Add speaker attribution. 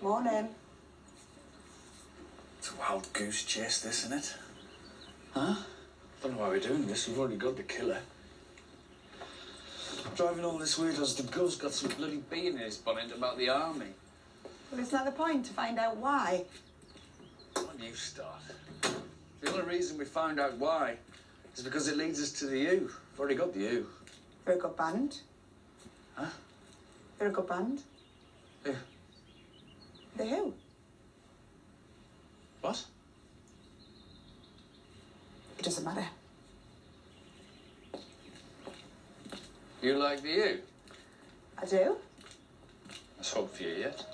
Speaker 1: Morning.
Speaker 2: It's a wild goose chase, this, isn't it? Huh? Don't know why we're doing this. We've already got the killer. Driving all this way because the gov's got some bloody bee in his bonnet about the army.
Speaker 1: Well, isn't that the point, to find out why?
Speaker 2: Why do you start? The only reason we find out why is because it leads us to the U. We've already got the U.
Speaker 1: They're a good band.
Speaker 2: Huh?
Speaker 1: They're a good band.
Speaker 2: Who?
Speaker 1: The Who.
Speaker 2: What?
Speaker 1: It doesn't matter.
Speaker 2: You like the U?
Speaker 1: I do.
Speaker 2: There's hope for you yet.